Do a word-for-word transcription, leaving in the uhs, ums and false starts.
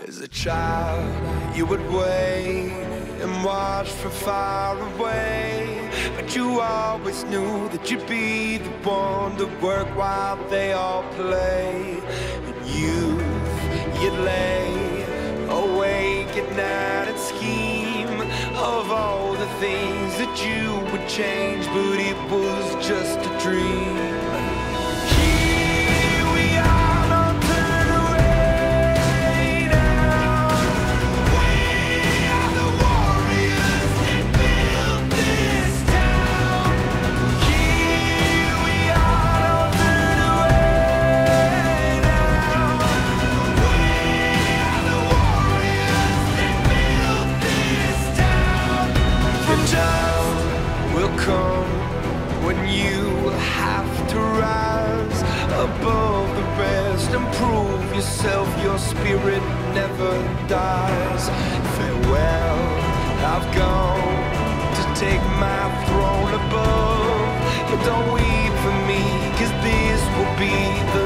As a child, you would wait and watch from far away, but you always knew that you'd be the one to work while they all play. In youth, you'd lay awake at night and scheme of all the things that you would change, but it was just a dream. Come when you have to rise above the rest and prove yourself. Your spirit never dies. Farewell, I've gone to take my throne above, but don't weep for me, 'cause this will be the